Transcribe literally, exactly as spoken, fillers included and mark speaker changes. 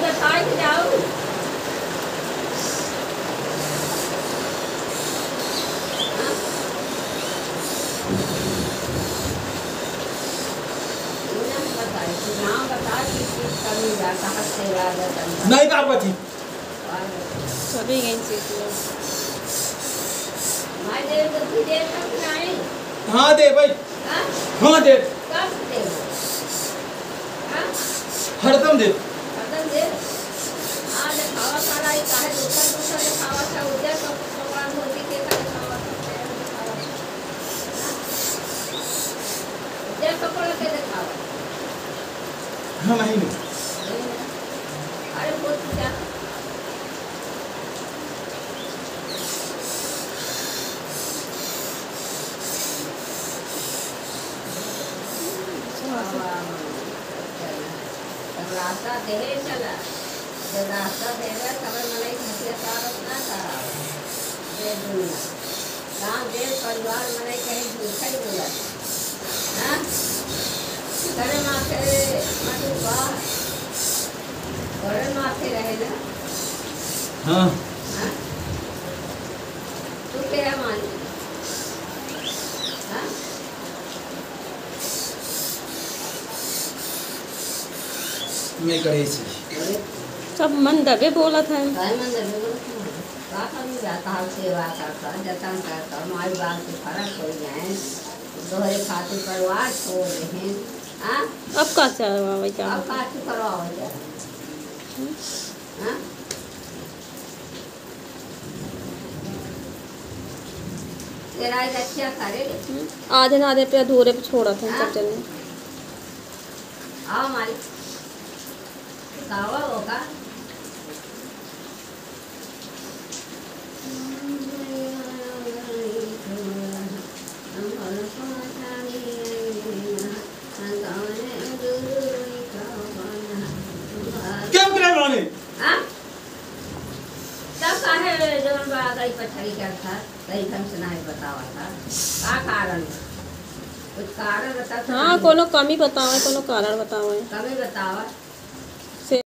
Speaker 1: बता के जाओ नाम बता किस चीज का मिल जाता है सेवा
Speaker 2: नहीं पार्वती
Speaker 3: सभी गई चीज
Speaker 1: मैं देर को भी देर तक नहीं
Speaker 2: हाँ दे भाई
Speaker 1: हां
Speaker 2: हाँ दे
Speaker 1: कब दे हां
Speaker 2: हरदम दे
Speaker 1: हरदम दे आज खावा सारा ही काहे दूसरा दूसरा खावा सा उद्या तो भगवान होती के का खावा उद्या कपड़ा के दिखावा
Speaker 2: हाँ नहीं नहीं
Speaker 1: अरे बहुत क्या रास्ता दे चला जब रास्ता देगा तब मलाई खसिया सारत ना करा दे दुनिया गांव दे परिवार मलाई कहीं भूखा ही बोला हाँ करे माथे मधु बा करे माथे रहे ना
Speaker 2: हाँ
Speaker 1: हाँ तू क्या मानी हाँ
Speaker 2: मैं करे सी
Speaker 3: सब मन दबे बोला था
Speaker 1: काय मन दबे बोला था का कर जाता है सेवा करता जतन करता माई बाप से फर्क हो जाए दोहरे खातिर परिवार छोड़ रहे हैं हाँ
Speaker 3: अब का चलवा भाई क्या
Speaker 1: अब का तू करवाओ जा हाँ तेरा एक अच्छा करे
Speaker 3: आधे ना आधे पे अधूरे पे छोड़ा था सब चलने
Speaker 1: आओ मारी कावा होगा
Speaker 2: क्या करे माने
Speaker 1: हाँ तब काहे जवन बड़ा गई पछड़ी क्या था सही ढंग से नहीं बतावा था का कारण कुछ कारण बता
Speaker 3: हाँ कोनो कमी बताओ कोनो कारण बताओ
Speaker 1: कभी बतावा